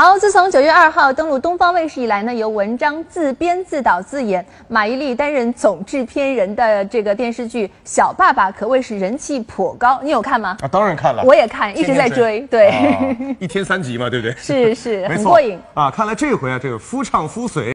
好，自从9月2号登陆东方卫视以来呢，由文章自编自导自演，马伊琍担任总制片人的这个电视剧《小爸爸》可谓是人气颇高。你有看吗？ 啊，当然看了， 我也看，一直在追。对， 一天3集嘛，对不对？ 是， 没错很过瘾啊。看来这回啊，这个夫唱妇随